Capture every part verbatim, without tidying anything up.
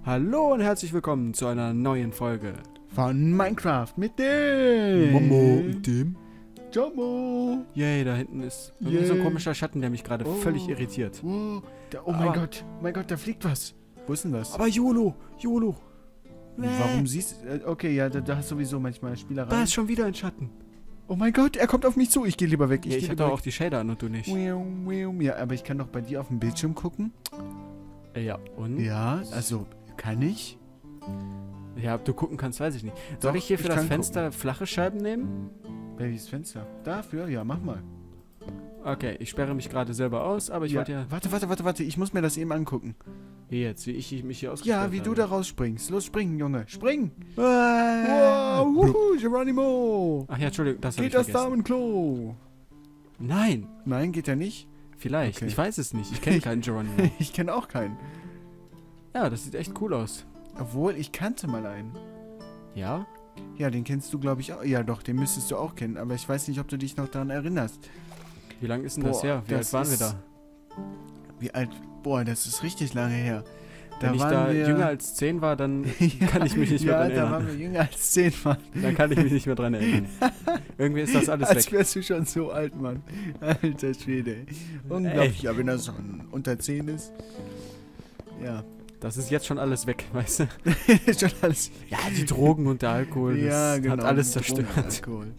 Hallo und herzlich willkommen zu einer neuen Folge von Minecraft mit dem Momo und dem Jumbo. Yay, da hinten ist irgendwie so ein komischer Schatten, der mich gerade Oh. völlig irritiert. Oh, da, oh mein Aber- Gott, mein Gott, da fliegt was. Wo ist denn das? Aber YOLO, YOLO. Warum siehst du... Okay, ja, da, da hast du sowieso manchmal Spielerei. Da ist schon wieder ein Schatten. Oh mein Gott, er kommt auf mich zu. Ich gehe lieber weg. Ich, Ich, ja, geh ich hab lieber doch weg. auch die Shader an und du nicht. Wium, wium. Ja, aber ich kann doch bei dir auf dem Bildschirm gucken. Äh, Ja, und? Ja, also, kann ich? Ja, ob du gucken kannst, weiß ich nicht. Soll Doch, ich hier für ich das kann Fenster flache Scheiben nehmen? Welches Fenster? Dafür? Ja, mach mal. Okay, ich sperre mich gerade selber aus, aber ich ja. wollte ja... Warte, warte, warte, warte. Ich muss mir das eben angucken. Wie jetzt, wie ich mich hier ausgesperrt Ja, wie habe. du da rausspringst. Los, springen, Junge. Spring! Ah. Wow, wuhu, Geronimo! Ach ja, Entschuldigung, das habe ich Geht das vergessen. Damenklo? Nein, Nein, geht er nicht? vielleicht. Okay. Ich weiß es nicht. Ich kenne keinen Geronimo. Ich kenne auch keinen. Ja, das sieht echt cool aus. Obwohl, ich kannte mal einen. Ja? Ja, den kennst du, glaube ich, auch. Ja, doch, den müsstest du auch kennen. Aber ich weiß nicht, ob du dich noch daran erinnerst. Wie lange ist denn das Boah, her? Wie das alt waren wir ist- da? Wie alt? Boah, das ist richtig lange her. Da Wenn ich waren da wir... jünger als zehn war, dann ja, kann ich mich nicht mehr ja, dran da erinnern. waren wir jünger als zehn, Mann. Dann kann ich mich nicht mehr dran erinnern. Irgendwie ist das alles Als weg. wärst du schon so alt, Mann. Alter Schwede. Unglaublich, ja, wenn er so unter zehn ist. Ja. Das ist jetzt schon alles weg, weißt du? Schon alles... Ja, die Drogen und der Alkohol, das Ja, genau. hat alles Drogen, zerstört. Alkohol.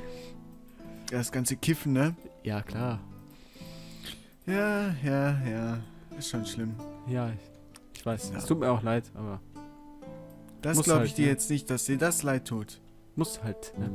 Ja, das ganze Kiffen, ne? Ja, klar. Ja, ja, ja. Ist schon schlimm. Ja, ich, ich weiß. Ja. Es tut mir auch leid, aber Das Muss glaube halt, ich dir ne? jetzt nicht, dass dir das leid tut. muss halt, ne?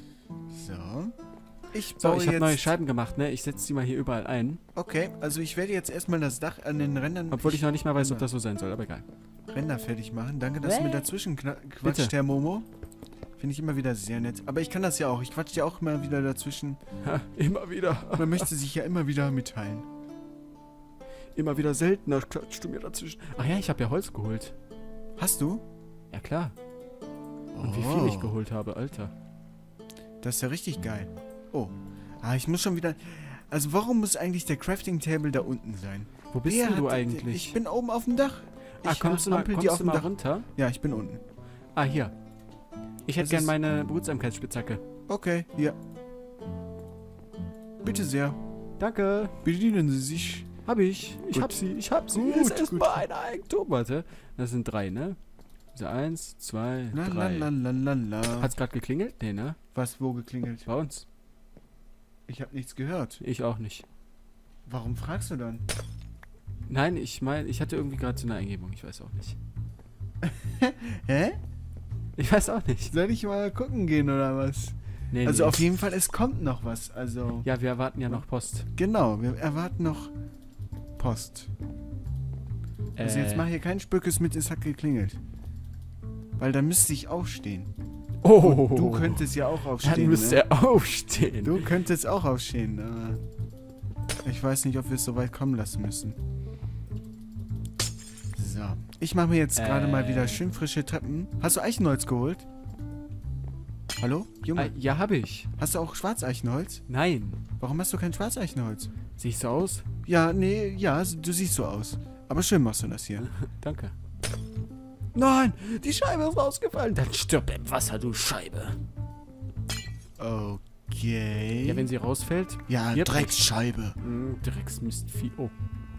So. Ich So, baue ich habe jetzt... neue Scheiben gemacht, ne? Ich setze die mal hier überall ein. Okay, also ich werde jetzt erstmal das Dach an den Rändern... Obwohl ich noch nicht mal weiß, ob Ränder- das so sein soll, aber egal. Ränder fertig machen. Danke, dass du mir dazwischen kna- quatscht, Bitte. Herr Momo. Finde ich immer wieder sehr nett. Aber ich kann das ja auch. Ich quatsch ja auch immer wieder dazwischen. Ha, immer wieder. Man möchte sich ja immer wieder mitteilen. Immer wieder seltener klatschst du mir dazwischen. Ach ja, ich habe ja Holz geholt. Hast du? Ja, klar. Und wie viel ich geholt habe, Alter. Das ist ja richtig geil. Oh. Ah, ich muss schon wieder... Also warum muss eigentlich der Crafting Table da unten sein? Wo bist Wer denn du hat- eigentlich? Ich bin oben auf dem Dach. ah, Ich kommst du mal, hampel kommst die du auf dem mal Dach. runter? Ja, ich bin unten. Ah, hier. Ich hätte Das gern ist- meine Behutsamkeitsspitzhacke. Okay, hier. Bitte sehr. Danke. Bedienen Sie sich. Hab ich. Ich Gut. hab sie. Ich hab sie. Gut, Das ist gut. erstmal ein Eigentum. Warte. Das sind drei, ne? Also eins, zwei, La la drei. la la la la. Hat's gerade geklingelt? Nee, ne? Was, wo geklingelt? Bei uns. Ich habe nichts gehört. Ich auch nicht. Warum fragst du dann? Nein, ich meine, ich hatte irgendwie gerade so eine Eingebung. Ich weiß auch nicht. Hä? Ich weiß auch nicht. Soll ich mal gucken gehen oder was? Nee, Also nee. auf jeden Fall, es kommt noch was. Also, Ja, wir erwarten ja noch Post. genau, wir erwarten noch Post. Also jetzt mach hier kein Spökes mit, es hat geklingelt. Weil dann müsste ich aufstehen. Oh, Du könntest ja auch Dann aufstehen, müsste ne? er aufstehen. Du könntest auch aufstehen, aber ich weiß nicht, ob wir es so weit kommen lassen müssen. So. Ich mache mir jetzt gerade mal wieder Äh. schön frische Treppen. Hast du Eichenholz geholt? Hallo? Junge, Ah, ja, habe ich. hast du auch Schwarzeichenholz? Nein. Warum hast du kein Schwarzeichenholz? Siehst du aus? Ja, nee, ja, du siehst so aus. Aber schön machst du das hier. Danke. Nein, die Scheibe ist rausgefallen. Dann stirb im Wasser, du Scheibe. Okay. Ja, wenn sie rausfällt. Ja, Hier Drecksscheibe. Mh, Drecksmistvieh. Oh.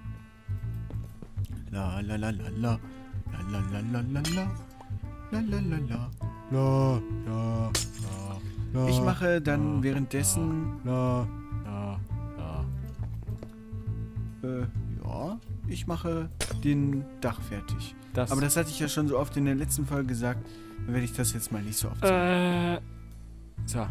La la la la la. La la la la la la. La la la la. La, la, la, la. Ich mache dann la, währenddessen. La, la, la. Äh, ja. Ich mache den Dach fertig. Das. Aber das hatte ich ja schon so oft in der letzten Folge gesagt. Dann werde ich das jetzt mal nicht so oft sagen. Äh. So.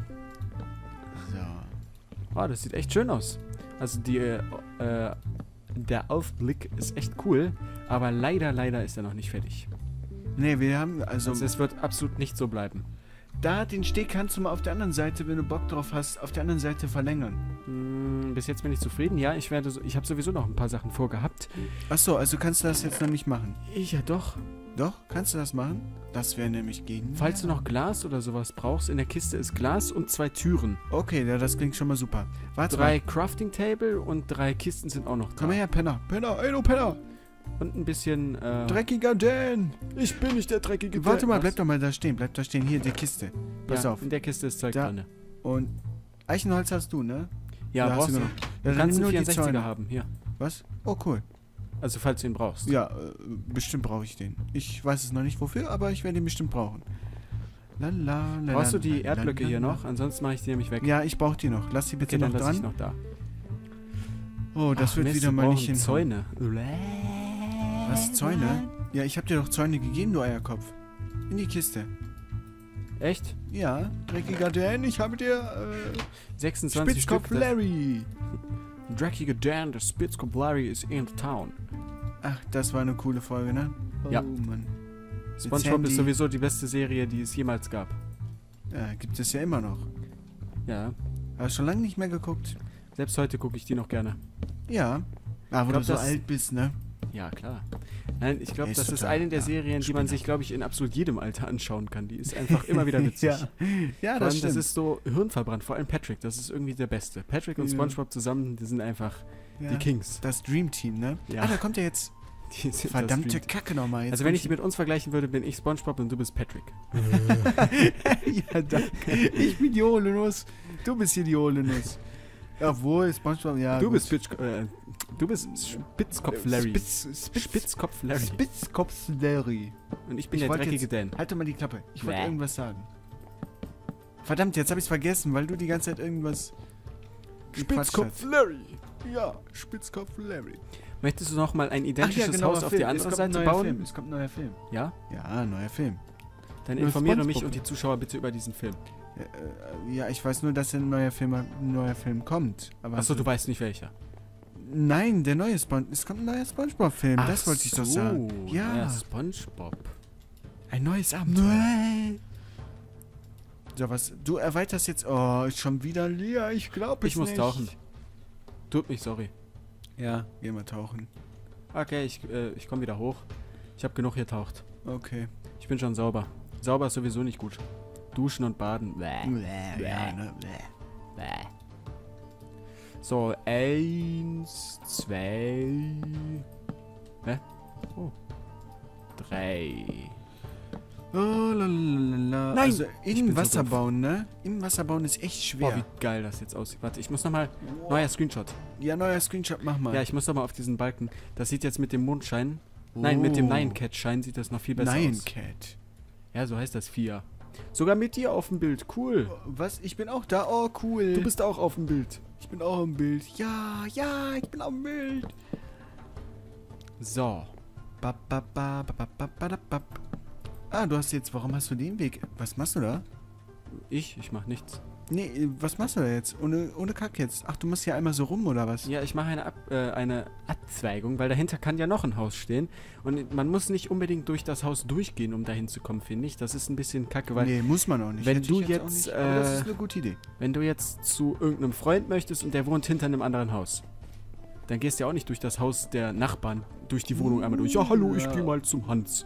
So. Oh, das sieht echt schön aus. Also die, äh, der Aufblick ist echt cool, aber leider, leider ist er noch nicht fertig. Nee, wir haben, also, Also es wird absolut nicht so bleiben. da den Steg kannst du mal auf der anderen Seite, wenn du Bock drauf hast, auf der anderen Seite verlängern. Hm, bis jetzt bin ich zufrieden. Ja, ich werde, so, ich habe sowieso noch ein paar Sachen vorgehabt. Achso, also kannst du das jetzt noch nicht machen. Ich ja doch. Doch, kannst du das machen? Das wäre nämlich gegen. Falls du noch Glas oder sowas brauchst, in der Kiste ist Glas und zwei Türen. Okay, ja, das klingt schon mal super. Warte Drei mal. Crafting Table und drei Kisten sind auch noch da. Komm mal her, Penner. Penner, ey du Penner. Und ein bisschen, äh... Dreckiger Dan! Ich bin nicht der dreckige Dan. Warte mal, Was? bleib doch mal da stehen. Bleib da stehen. Hier, die Kiste. Pass ja, auf. in der Kiste ist Zeug Da. drin. Und Eichenholz hast du, ne? Ja, Ja, hast brauchst du du. genug. Du Ja, dann kannst nimm einen nur die vierundsechziger Zäune. haben, hier. Was? Oh, cool. Also, falls du ihn brauchst. Ja, äh, bestimmt brauche ich den. Ich weiß es noch nicht wofür, aber ich werde ihn bestimmt brauchen. Lala, lala, Brauchst du die lala, Erdblöcke hier lala. noch? Ansonsten mache ich die nämlich weg. Ja, ich brauche die noch. Lass die bitte Okay, dann noch lasse ich dran. noch da. Oh, das Ach, wird Mist, wieder wir mal nicht brauchen hin. Zäune. Was, Zäune? Ja, ich habe dir doch Zäune gegeben, du Eierkopf. In die Kiste. Echt? Ja, dreckiger Dan, ich habe dir äh, sechsundzwanzig Spitzkopf Stück. Larry. Der dreckige Dan, der Spitzkopf Larry ist in town. Ach, das war eine coole Folge, ne? Oh, Ja. Mann. SpongeBob Sandy. ist sowieso die beste Serie, die es jemals gab. Ja, gibt es ja immer noch. Ja. Hast schon lange nicht mehr geguckt? Selbst heute gucke ich die noch gerne. Ja. Ah, wo glaub, du so das- alt bist, ne? Ja, klar. Nein, ich glaube, Ey, ist das ist total- eine der ja, Serien, die man Spinner. sich, glaube ich, in absolut jedem Alter anschauen kann. Die ist einfach immer wieder witzig. ja, ja Vor das allem, stimmt. das ist so hirnverbrannt. Vor allem Patrick, das ist irgendwie der Beste. Patrick und Ja. SpongeBob zusammen, die sind einfach ja. die Kings. Das Dream Team, ne? Ja. Ah, da kommt ja jetzt Die sind das verdammte Dream- Kacke nochmal. Jetzt Also wenn ich die kommt mit uns vergleichen würde, bin ich SpongeBob und du bist Patrick. ja, danke. Ich bin die hohle Nuss. Du bist hier die hohle Nuss. Jawohl, SpongeBob, ja. du, gut. bist Spitz, äh, du bist Spitzkopf Larry. Spitz, Spitz, Spitzkopf Larry. Spitzkopf Larry. Und ich bin Ich der wollte dreckige jetzt- Dan. Halt doch mal die Klappe. Ich wollte Bäh. irgendwas sagen. Verdammt, jetzt habe ich es vergessen, weil du die ganze Zeit irgendwas. gequatscht hast. Larry. Ja, Spitzkopf Larry. Möchtest du noch mal ein Ach identisches ja, genau, Haus auf Film. die Es andere kommt Seite ein neuer bauen? Film. Es kommt ein neuer Film. Ja? Ja, neuer Film. Dann Nur informiere SpongeBob. mich und die Zuschauer bitte über diesen Film. Äh, äh, ja, ich weiß nur, dass ein neuer Film, ein neuer Film kommt. Aber Achso, du weißt nicht welcher. Nein, der neue Spon es kommt ein neuer SpongeBob-Film. Das wollte ich doch so, sagen. Ja, Ja, SpongeBob. ein neues Abenteuer. So, was? Du erweiterst jetzt. Oh, ist schon wieder leer. Ich glaube Ich muss nicht. tauchen. Tut mich, sorry. Ja, geh mal tauchen. Okay, ich, äh, ich komme wieder hoch. Ich habe genug getaucht. Okay. Ich bin schon sauber. Sauber ist sowieso nicht gut. Duschen und baden. Bäh. Ja, ne? Bäh. So, eins, zwei. Hä? Oh. Drei. Oh, lalalala. Nein! Also Ich im bin so Wasser doof. bauen, ne? Im Wasser bauen ist echt Boah, schwer. wie geil das jetzt aussieht. Warte, ich muss nochmal. Neuer Screenshot. Ja, neuer Screenshot, mach mal. Ja, ich muss nochmal auf diesen Balken. Das sieht jetzt mit dem Mondschein. Nein, mit dem Oh. Nine Cat Schein sieht das noch viel besser Nine aus. Cat. Ja, so heißt das Vier. Sogar mit dir auf dem Bild. Cool. Was? Ich bin auch da. Oh, cool. Du bist auch auf dem Bild. Ich bin auch im Bild. Ja, ja, ich bin auch im Bild. So. Ba, ba, ba, ba, ba, ba, ba, da, ba. Ah, du hast jetzt, warum hast du den Weg? Was machst du da? Ich? Ich mach nichts. Nee, was machst du da jetzt? Ohne, ohne Kack jetzt. Ach, du musst hier einmal so rum, oder was? Ja, ich mache eine, Ab äh, eine Abzweigung, weil dahinter kann ja noch ein Haus stehen. Und man muss nicht unbedingt durch das Haus durchgehen, um dahin zu kommen, finde ich. Das ist ein bisschen kacke, weil Nee, muss man auch nicht. wenn Hätte du ich auch jetzt, nicht. Aber das äh, ist eine gute Idee. wenn du jetzt zu irgendeinem Freund möchtest und der wohnt hinter einem anderen Haus, dann gehst du ja auch nicht durch das Haus der Nachbarn, durch die Wohnung einmal durch. Ja, hallo, ich Ja. gehe mal zum Hans.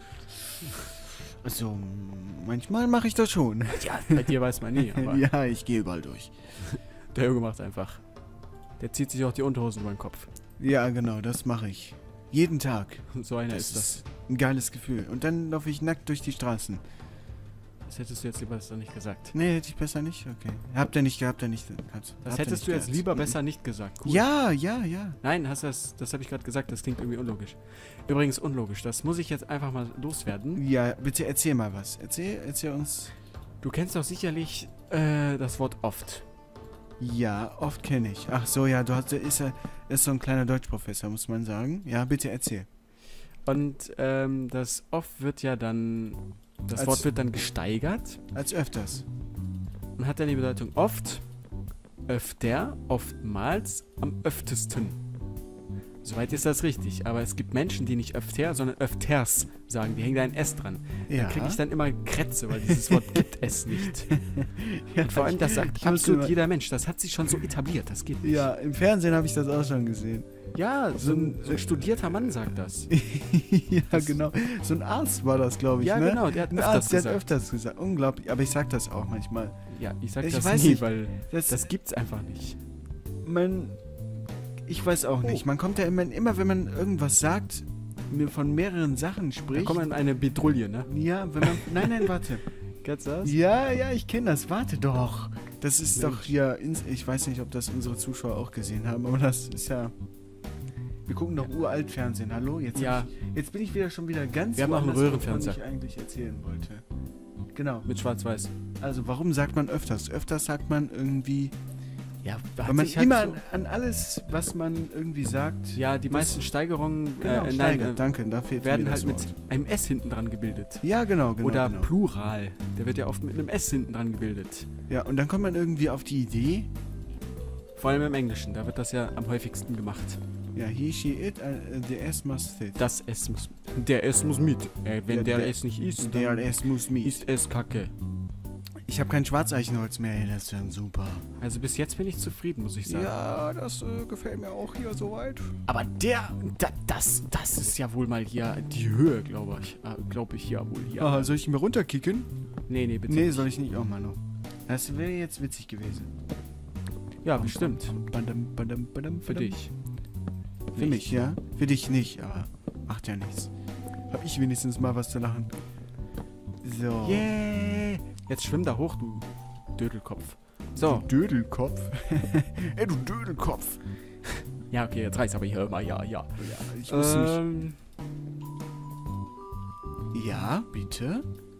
Also, manchmal mache ich das schon. Ja, bei dir weiß man nie, aber ja, ich gehe überall durch. der Junge macht einfach. Der zieht sich auch die Unterhosen über den Kopf. Ja, genau, das mache ich. Jeden Tag. So einer Das ist das. ist ein geiles Gefühl. Und dann laufe ich nackt durch die Straßen. Das hättest du jetzt lieber besser nicht gesagt. Nee, hätte ich besser nicht? Okay. Habt ihr nicht gehabt, ihr nicht. Habt, Das habt ihr hättest nicht du jetzt gehabt. lieber Mhm. besser nicht gesagt. Cool. Ja, ja, ja. Nein, hast das, das habe ich gerade gesagt, das klingt irgendwie unlogisch. Übrigens unlogisch, das muss ich jetzt einfach mal loswerden. Ja, bitte erzähl mal was. Erzähl, erzähl uns. Du kennst doch sicherlich äh, das Wort oft. Ja, oft kenne ich. Ach so, ja, du hast, ist, ja- ist so ein kleiner Deutschprofessor, muss man sagen. Ja, bitte erzähl. Und ähm, das oft wird ja dann, das Als- Wort wird dann gesteigert Als öfters. und hat dann die Bedeutung oft, öfter, oftmals, am öftesten. Soweit ist das richtig, aber es gibt Menschen, die nicht öfter, sondern öfters sagen. Die hängen da ein S dran. Ja. Da kriege ich dann immer Krätze, weil dieses Wort gibt es nicht. ja, Und vor allem, das sagt ich muss absolut immer- jeder Mensch. Das hat sich schon so etabliert, das geht nicht. Ja, im Fernsehen habe ich das auch schon gesehen. Ja, so ein, so ein studierter Mann sagt das. ja, Das- genau. So ein Arzt war das, glaube ich, Ja, ne? genau, der hat Ein öfters Arzt, der hat gesagt. öfters gesagt. Unglaublich. Aber ich sag das auch manchmal. Ja, ich sag Ich das weiß nie, nicht. weil Das, das gibt's einfach nicht. man, ich weiß auch nicht. Man kommt ja immer, immer, wenn man irgendwas sagt, mir von mehreren Sachen Da spricht. kommt man in eine Bedrulle, ne? Ja, wenn man. Nein, nein, warte. Kennst du das? Ja, ja, ich kenne das. Warte doch. Das ist Mensch. doch hier. Ins ich weiß nicht, ob das unsere Zuschauer auch gesehen haben, aber das ist ja. Wir gucken doch uralt Fernsehen. Hallo? Jetzt, Ja. hab ich, jetzt bin ich wieder schon wieder ganz Wir haben auch einen woanders, Röhrenfernseher. wovon ich eigentlich erzählen wollte. Genau. Mit Schwarz-Weiß. Also, warum sagt man öfters? Öfters sagt man irgendwie. Ja, Weil man sich halt immer so, an, an alles, was man irgendwie sagt. Ja, die das- meisten Steigerungen Genau, äh, steigert. nein, äh, Danke, da fehlt werden mir halt das mit Wort. einem S hinten dran gebildet. Ja, genau, genau. Oder genau. Plural. Der wird ja oft mit einem S hinten dran gebildet. Ja, und dann kommt man irgendwie auf die Idee. Vor allem im Englischen, da wird das ja am häufigsten gemacht. Ja, he, she, it, uh, the S must sit. Das S muss. Der S muss mit. Äh, wenn Ja, der, der- S nicht ist, Der dann S muss me. ist es Kacke. Ich habe kein Schwarzeichenholz mehr, ey, das ist dann super. Also bis jetzt bin ich zufrieden, muss ich sagen. Ja, das äh, gefällt mir auch hier soweit. Aber der, da, das, das ist ja wohl mal hier die Höhe, glaube ich. Äh, glaube ich ja wohl hier. Ah, soll ich ihn mir runterkicken? Nee, nee, bitte. Nee, nicht. soll ich nicht auch mal noch. Das wäre jetzt witzig gewesen. Ja, bestimmt. Badam, badam, badam, Für badam. dich. Für mich, ja? Für dich nicht, aber macht ja nichts. Hab ich wenigstens mal was zu lachen. So. Yeah! Jetzt schwimm da hoch, du Dödelkopf. So. Du Dödelkopf. Ey, du Dödelkopf. Ja, okay, jetzt reiß aber hier mal, ja, ja. Ja, ich muss mich... Ähm, Ja, bitte?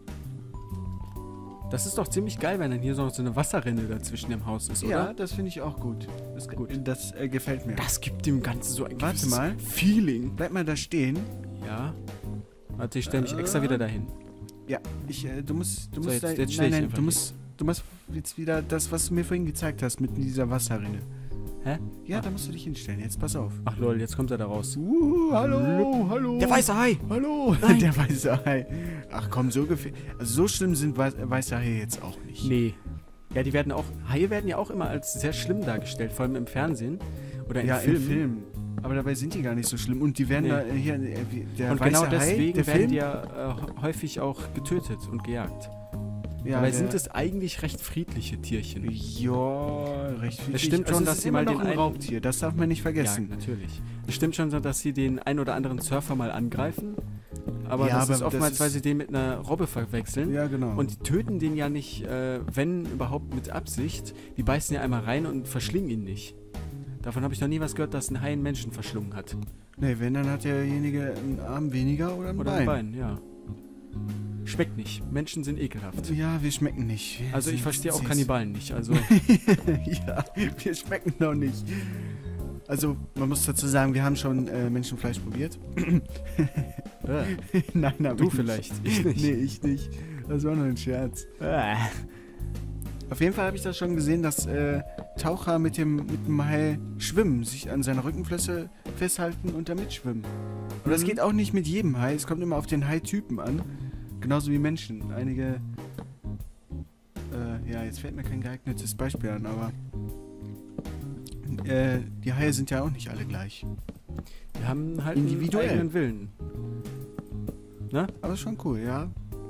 das ist doch ziemlich geil, wenn dann hier so noch so eine Wasserrinne dazwischen im Haus ist, Ja, oder? das finde ich auch gut. Das, Gut. das äh, gefällt mir. Das gibt dem Ganzen so ein Warte gewisses mal. Feeling. Bleib mal da stehen. Ja. Warte, ich stelle mich Äh. extra wieder dahin. Ja, ich, äh, du musst, du So, musst jetzt- da, jetzt steh nein, ich nein, einfach du musst, du musst jetzt wieder das, was du mir vorhin gezeigt hast mit dieser Wasserrinne. Hä? Ja, Ah. da musst du dich hinstellen. Jetzt pass auf. Ach lol, jetzt kommt er da raus. Uh, hallo, hallo. Der weiße Hai! Hallo, Nein. der weiße Hai. Ach komm, so gefähr also so schlimm sind Wei- weiße Haie jetzt auch nicht. Nee. Ja, die werden auch. Haie werden ja auch immer als sehr schlimm dargestellt, vor allem im Fernsehen. Oder in Ja, Filmen. im Film. Aber dabei sind die gar nicht so schlimm. Und die werden Nee. da äh, hier, äh, wie- der Und weiße genau Hai, deswegen der werden Film, die ja äh, häufig auch getötet und gejagt. ja, Dabei der, sind es eigentlich recht friedliche Tierchen. Ja, recht viel. Es stimmt schon, also, dass es ist sie immer mal noch den ein einen- Raubtier. Das darf man nicht Ja, vergessen. natürlich. Es stimmt schon so, dass sie den ein oder anderen Surfer mal angreifen. Aber Ja, das aber ist das oftmals, ist- weil sie den mit einer Robbe verwechseln. Ja, genau. Und die töten den ja nicht, äh, wenn überhaupt mit Absicht. Die beißen ja einmal rein und verschlingen ihn nicht. Davon habe ich noch nie was gehört, dass ein Hai einen Menschen verschlungen hat. nee, wenn, dann hat derjenige einen Arm weniger oder ein Oder Bein. ein Bein, ja. Schmeckt nicht. Menschen sind ekelhaft. Ja, wir schmecken nicht. Wir Also ich sind verstehe auch süß. Kannibalen nicht. Also Ja, wir schmecken noch nicht. Also, man muss dazu sagen, wir haben schon äh, Menschenfleisch probiert. äh, Nein, nein, du vielleicht. Ich nicht. Nee, ich nicht. Das war nur ein Scherz. Äh. Auf jeden Fall habe ich das schon gesehen, dass äh, Taucher mit dem, mit dem Hai schwimmen, sich an seiner Rückenflosse festhalten und damit schwimmen. Und das Mhm. geht auch nicht mit jedem Hai. Es kommt immer auf den Hai-Typen an. Genauso wie Menschen. Einige. Äh, ja, jetzt fällt mir kein geeignetes Beispiel an, aber. Äh, die Haie sind ja auch nicht alle gleich. Wir haben halt Individuell. einen eigenen Willen. Ne? Aber ist schon cool, ja.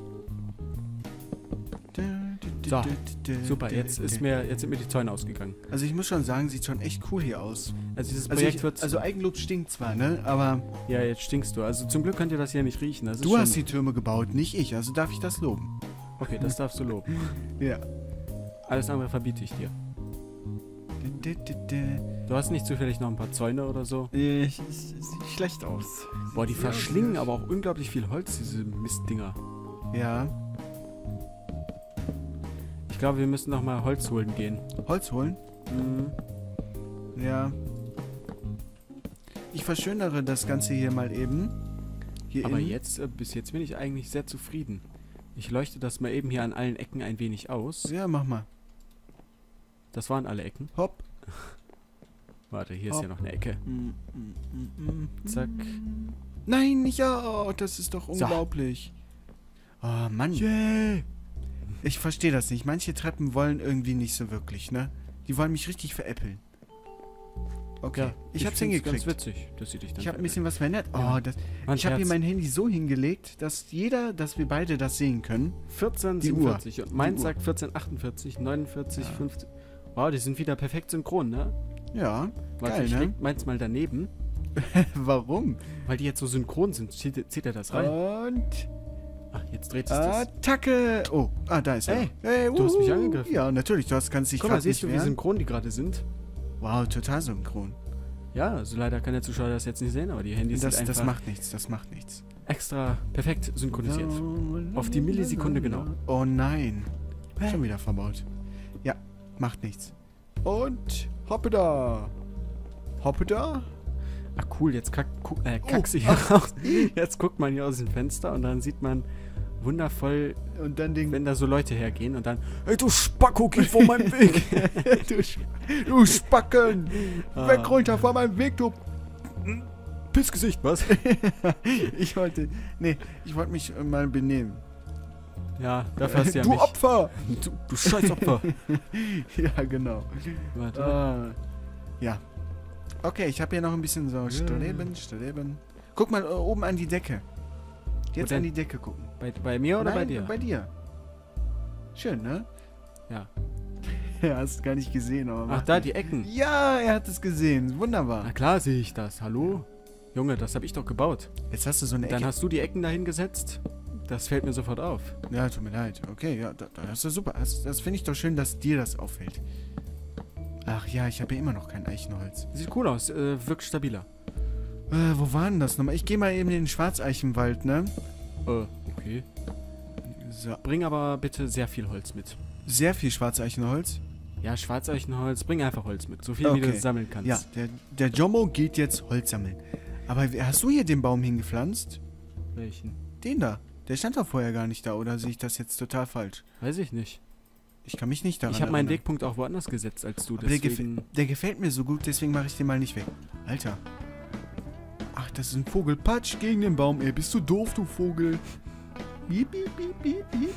So, Super, jetzt ist mir, jetzt sind mir die Zäune ausgegangen. Also ich muss schon sagen, sieht schon echt cool hier aus. Also dieses Also, Projekt ich, wird. also Eigenlob stinkt zwar, ne? Aber ja, jetzt stinkst du. Also zum Glück könnt ihr das hier nicht riechen. Das ist du schon, hast die Türme gebaut, nicht ich. Also darf ich das loben. Okay, das darfst du loben. Ja. Alles andere verbiete ich dir. Du hast nicht zufällig noch ein paar Zäune oder so? Äh, Sieht schlecht aus. Boah, die Sieht sehr verschlingen aus. aber auch unglaublich viel Holz, diese Mistdinger. Ja. Ich glaube, wir müssen noch mal Holz holen gehen. Holz holen? Mhm. Ja. Ich verschönere das Ganze hier mal eben. Hier Aber innen. jetzt, äh, bis jetzt bin ich eigentlich sehr zufrieden. Ich leuchte das mal eben hier an allen Ecken ein wenig aus. Ja, mach mal. Das waren alle Ecken. Hopp. Warte, hier ist Hopp. ja noch eine Ecke. Mm, mm, mm, mm. Zack. Nein, nicht ja. Oh, das ist doch unglaublich. Oh, Mann. Yeah. Ich verstehe das nicht. Manche Treppen wollen irgendwie nicht so wirklich, ne? Die wollen mich richtig veräppeln. Okay. Ja, ich, hab's find's hingekriegt. ganz witzig, dass sie dich dann Ich habe ein veräppeln. bisschen was verändert. Ja. Oh, das, Mein ich habe hier Scherz. mein Handy so hingelegt, dass jeder, dass wir beide das sehen können. vierzehn Die siebenundvierzig. Und meins Die Uhr. sagt vierzehn achtundvierzig, neunundvierzig, Ja. fünfzig. Wow, die sind wieder perfekt synchron, ne? Ja, Warte, geil, ich ne? leg meins mal daneben. Warum? Weil die jetzt so synchron sind. Zieht, zieht er das rein? Und... Ach, jetzt dreht sich das. Attacke! Oh, ah, da ist er. Hey, Hey, du hast mich angegriffen. Ja, natürlich, du hast, kannst dich Guck mal, grad siehst nicht du, wie wehren. synchron die gerade sind? Wow, total synchron. Ja, also leider kann der Zuschauer das jetzt nicht sehen, aber die Handys Das, sind das einfach macht nichts, das macht nichts. extra perfekt synchronisiert. Auf die Millisekunde genau. Oh nein. Schon wieder verbaut. Ja, macht nichts. Und hoppe da. Hoppe da. Ach cool, jetzt kack, guck, äh, Oh, kackst du hier raus. Jetzt guckt man hier aus dem Fenster und dann sieht man wundervoll, Und dann den... wenn da so Leute hergehen und dann, ey du Spacko, geh von meinem Weg. du, Sch- du Spacken. Ah. Weg runter von meinem Weg, du... Pissgesicht, was? ich wollte... Nee, ich wollte mich äh, mal benehmen. Ja, dafür hast du ja du mich. Opfer. Du, du Scheißopfer. Ja, genau. Warte. Ah, ja. Okay, ich habe hier noch ein bisschen so Streben, Streben. Guck mal äh, oben an die Decke. Jetzt denn? an die Decke gucken. Bei, bei mir oder Nein, bei dir? Bei dir. Schön, ne? Ja. Ja, hast gar nicht gesehen, aber... Ach, macht da, nichts. die Ecken. Ja, er hat es gesehen. Na Wunderbar. klar sehe ich das. Hallo? Junge, das habe ich doch gebaut. Jetzt hast du so eine Dann Ecke. hast du die Ecken dahin gesetzt. Das fällt mir sofort auf. Ja, tut mir leid. Okay, ja, da, das ist super. Das, das finde ich doch schön, dass dir das auffällt. Ach ja, ich habe ja immer noch kein Eichenholz. Sieht cool aus, äh, wirkt stabiler. Äh, wo war denn das nochmal? Ich gehe mal eben in den Schwarzeichenwald, ne? Äh, okay. So. Bring aber bitte sehr viel Holz mit. Sehr viel Schwarzeichenholz. Ja, Schwarzeichenholz, bring einfach Holz mit. So viel, wie Okay. du sammeln kannst. Ja, der, der Jommo geht jetzt Holz sammeln. Aber wie- hast du hier den Baum hingepflanzt? Welchen? Den da. Der stand doch vorher gar nicht da, oder sehe ich das jetzt total falsch? Weiß ich nicht. Ich kann mich nicht daran Ich habe meinen erinnern. Wegpunkt auch woanders gesetzt als du. Aber der, Deswegen... gefä der gefällt mir so gut, deswegen mache ich den mal nicht weg. Alter. Ach, das ist ein Vogel. Patsch gegen den Baum, ey. Bist du doof, du Vogel? Piep, piep, piep, piep, piep.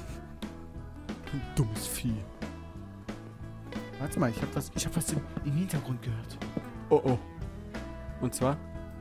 Dummes Vieh. Warte mal, ich habe was, ich hab was im, im Hintergrund gehört. Oh oh. Und zwar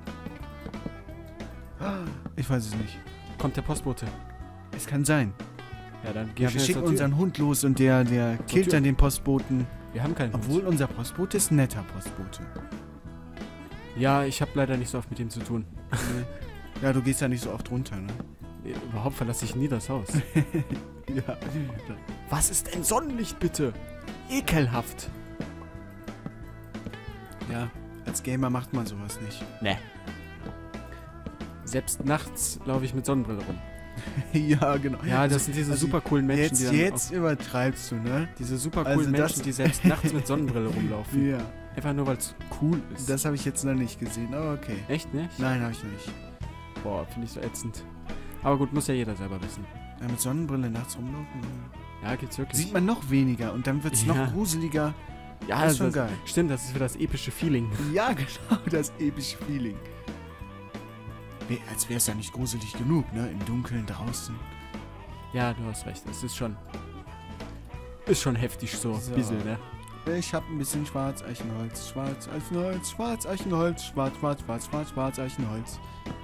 Ich weiß es nicht. kommt der Postbote. Es kann sein. Ja, dann geh Ja, wir schnell schicken zur Tür. unseren Hund los und der, der killt Tür. dann den Postboten. Wir haben keinen Obwohl Hund. unser Postbote ist ein netter Postbote. Ja, ich habe leider nicht so oft mit ihm zu tun. Ja, du gehst ja nicht so oft runter, ne? Überhaupt verlasse ich nie das Haus. Ja. Was ist denn Sonnenlicht bitte? Ekelhaft. Ja, als Gamer macht man sowas nicht. Ne. Selbst nachts laufe ich mit Sonnenbrille rum. Ja, genau. Ja, das sind diese also super coolen Menschen, Jetzt, die dann jetzt übertreibst du, ne? auf, diese super coolen Also das- Menschen, die selbst nachts mit Sonnenbrille rumlaufen. Ja. Einfach nur, weil es cool ist. Das habe ich jetzt noch nicht gesehen, aber okay. Echt nicht? Nein, habe ich noch nicht. Boah, finde ich so ätzend. Aber gut, muss ja jeder selber wissen. Ja, mit Sonnenbrille nachts rumlaufen, Ja, geht's wirklich. sieht man noch weniger und dann wird es Ja. noch gruseliger. ja, das ist schon das, geil. Stimmt, das ist für das epische Feeling. Ja, genau, das epische Feeling. Nee, als wäre es ja nicht gruselig genug, ne? Im Dunkeln draußen. Ja, du hast recht. Es ist schon. Ist schon heftig so. So. Bisschen, ne? Ich habe ein bisschen Schwarzeichenholz, Schwarzeichenholz, Schwarzeichenholz, schwarz, schwarz, schwarz, schwarz, Schwarzeichenholz.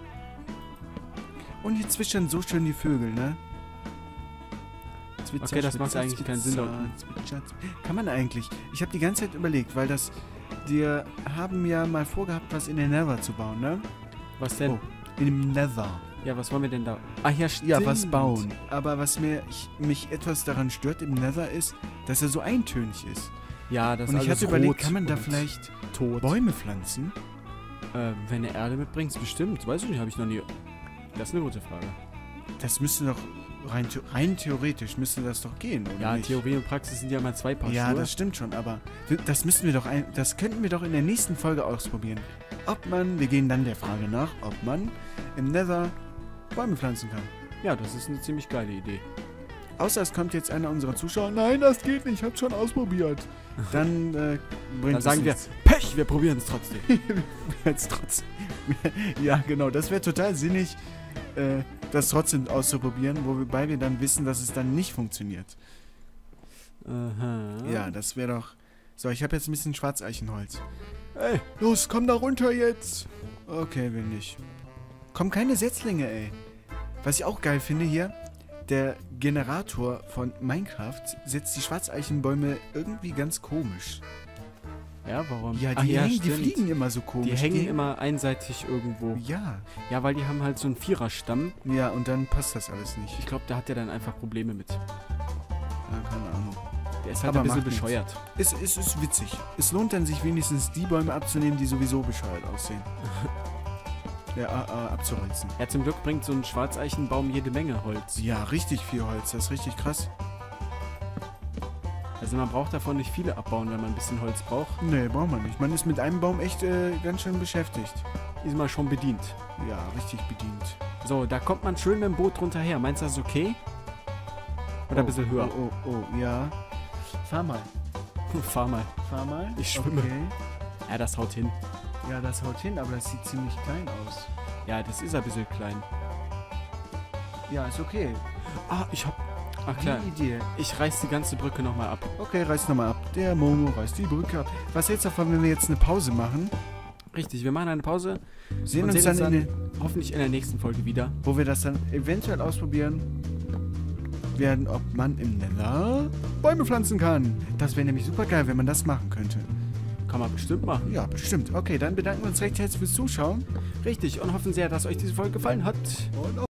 Und hier zwitschern so schön die Vögel, ne? Zwitscher, Okay, das macht zwitscher, eigentlich keinen Sinn da zwitscher, unten. zwitscher, zwitscher. Kann man eigentlich. Ich habe die ganze Zeit überlegt, weil das... Wir haben ja mal vorgehabt, was in den Nether zu bauen, ne? Was denn? Oh, in dem Nether. Ja, was wollen wir denn da? Ah, ja, stimmt. Ja, was bauen. Aber was mir, ich, mich etwas daran stört im Nether ist, dass er so eintönig ist. Ja, das Und ist ich alles hatte überlegt, rot kann man da und vielleicht tot. Bäume pflanzen? Äh, wenn du Erde mitbringst, bestimmt. Weiß ich nicht, habe ich noch nie. Das ist eine gute Frage. Das müsste doch, rein, the- rein theoretisch müsste das doch gehen, oder Ja, nicht? Theorie und Praxis sind ja immer zwei Paar Ja, Schuhe. das stimmt schon, aber wir- das müssen wir doch, ein, das könnten wir doch in der nächsten Folge ausprobieren. Ob man, wir gehen dann der Frage nach, ob man im Nether Bäume pflanzen kann. Ja, das ist eine ziemlich geile Idee. Außer es kommt jetzt einer unserer Zuschauer, nein, das geht nicht, ich hab's schon ausprobiert. Dann äh, bringt Dann sagen es wir, nichts. Pech, wir probieren es trotzdem. Jetzt trotzdem. Ja, genau, das wäre total sinnig, äh, das trotzdem auszuprobieren, wobei wir dann wissen, dass es dann nicht funktioniert. Aha. Ja, das wäre doch... So, ich habe jetzt ein bisschen Schwarzeichenholz. Ey, Los, komm da runter jetzt. Okay, will nicht. Kommen keine Setzlinge, ey. Was ich auch geil finde hier, der Generator von Minecraft setzt die Schwarzeichenbäume irgendwie ganz komisch. Ja, warum? Ja, die, Ach, ja, hängen, die stimmt. fliegen immer so komisch. Die hängen die, immer einseitig irgendwo. Ja. Ja, weil die haben halt so einen Viererstamm. Ja, und dann passt das alles nicht. Ich glaube, da hat er dann einfach Probleme mit. Ja, keine Ahnung. Der ist halt Aber ein bisschen macht nichts. bescheuert. Es, es ist witzig. Es lohnt dann, sich wenigstens die Bäume abzunehmen, die sowieso bescheuert aussehen. Ja, äh, äh, abzuholzen. Ja, zum Glück bringt so ein Schwarzeichenbaum jede Menge Holz. Ja, richtig viel Holz. Das ist richtig krass. Also man braucht davon nicht viele abbauen, wenn man ein bisschen Holz braucht. Nee, braucht man nicht. Man ist mit einem Baum echt äh, ganz schön beschäftigt. Ist man schon bedient. Ja, richtig bedient. So, da kommt man schön mit dem Boot runter her. Meinst du, das ist okay? Oder ein bisschen höher? Oh, oh, oh, ja. Fahr mal. Fahr mal. Fahr mal. Ich schwimme. Okay. Ja, das haut hin. Ja, das haut hin, aber das sieht ziemlich klein aus. Ja, das ist ein bisschen klein. Ja, ist okay. Ah, ich hab... Ach klar, Die Idee. ich reiß die ganze Brücke nochmal ab. Okay, reiß nochmal ab. Der Momo reißt die Brücke ab. Was hältst du davon, wenn wir jetzt eine Pause machen? Richtig, wir machen eine Pause. Sehen und uns sehen dann, uns in dann hoffentlich in der nächsten Folge wieder. den, wo wir das dann eventuell ausprobieren werden, ob man im Nether Bäume pflanzen kann. Das wäre nämlich super geil, wenn man das machen könnte. Kann man bestimmt machen. Ja, bestimmt. Okay, dann bedanken wir uns recht herzlich fürs Zuschauen. Richtig, und hoffen sehr, dass euch diese Folge gefallen hat. Und